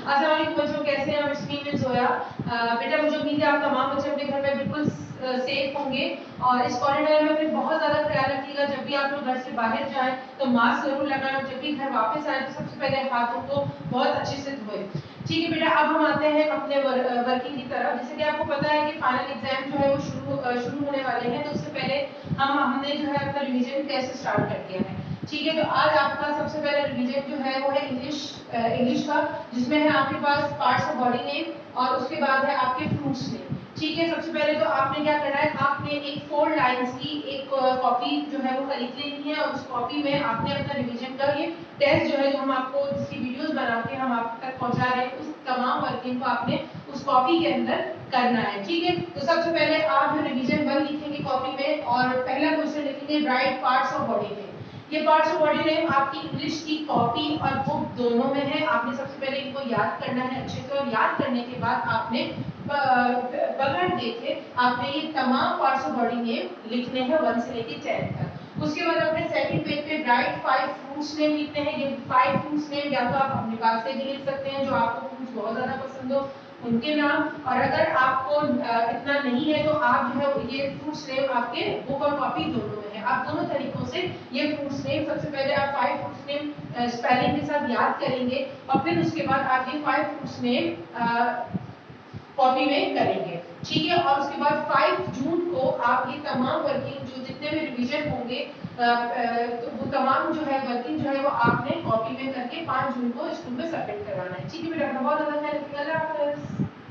अस्सलाम वालेकुम बच्चों, कैसे हैं आप? स्क्रीन में जोया। बेटा मुझे उम्मीद है आप तमाम बच्चे अपने घर में बिल्कुल सेफ होंगे और इस क्वारंटाइन में अपने बहुत ज़्यादा ख्याल रखिएगा। जब भी आप लोग घर से बाहर जाएं तो मास्क जरूर लगाएं और जब भी घर वापस आए तो सबसे पहले हाथों को बहुत अच्छे से धोएं। ठीक है बेटा, अब हम आते हैं अपने वर्किंग की तरफ। जैसे कि आपको पता है कि फाइनल एग्जाम जो है वो शुरू होने वाले हैं, तो उससे पहले हमने जो है अपना रिवीजन टेस्ट स्टार्ट कर दिया है। ठीक है, तो आज आपका सबसे पहला रिवीजन जो है वो है इंग्लिश का, जिसमें है आपके पास पार्ट्स ऑफ बॉडी नेम और उसके बाद है आपके फ्रूट्स नेम। ठीक है, सबसे पहले तो आपने क्या करना है, आपने एक 4 लाइंस की एक कॉपी जो है वो खरीद लेनी है और उस कॉपी में आपने अपना रिवीजन का ये टेस्ट जो है, जो हम आपको जिसकी वीडियोस बना के हम आप तक पहुंचा रहे हैं, उस तमाम वर्किंग को आपने उस कॉपी के अंदर करना है। ठीक है, तो सबसे पहले आप जो रिवीजन 1 लिखेंगे कॉपी में और पहला क्वेश्चन लिखेंगे write parts of body name. ये पार्ट्स ऑफ बॉडी नेम आपकी इंग्लिश की कॉपी और बुक दोनों में है। आपने सबसे पहले इनको याद करना है अच्छे से और याद करने के बाद आपने बगैर देखे आपने ये तमाम पार्ट्स ऑफ बॉडी नेम लिखने हैं 1 से लेके 10 तक। उसके बाद अपने सेकंड पेज पे राइट 5 फ्रूट्स नेम लिखने हैं। ये 5 फ्रूट्स नेम या तो आप अपने पास से भी लिख सकते हैं जो आपको फ्रूट्स बहुत ज्यादा पसंद हो उनके नाम, और अगर आपको इतना नहीं है तो आप जो है ये फ्रूट्स नेम आपके बुक और कॉपी दोनों में है। आप दोनों तरीकों से ये फ्रूट्स नेम सबसे पहले आप 5 फ्रूट्स नेम स्पेलिंग के साथ याद करेंगे और फिर उसके बाद आप ये 5 फ्रूट्स नेम कॉपी में करेंगे। ठीक है, और उसके बाद 5 जून को आप ये तमाम वर्किंग जो जितने भी रिवीजन होंगे तो वो तमाम जो है वर्किंग जो है वो आपने कॉपी में करके 5 जून को स्कूल में सबमिट करवाना है। ठीक है बेटा, बहुत ज्यादा ख्याल रखिएगा। अल्लाह हाफ़िज़।